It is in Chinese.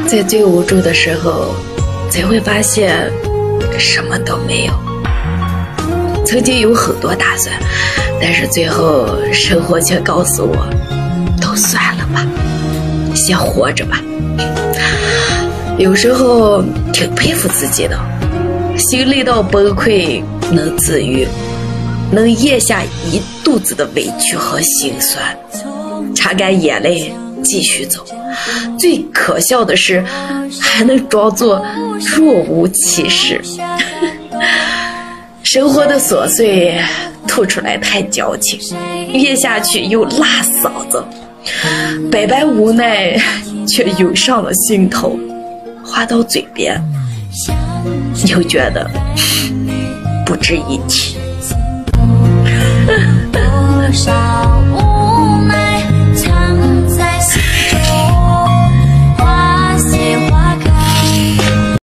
在最无助的时候，才会发现什么都没有。曾经有很多打算，但是最后生活却告诉我，都算了吧，先活着吧。有时候挺佩服自己的，心累到崩溃能自愈，能咽下一肚子的委屈和心酸，擦干眼泪继续走。最可笑的是，还能装作若无其事。生活的琐碎吐出来太矫情，咽下去又辣嗓子，百般无奈却涌上了心头，话到嘴边又觉得不值一提。多少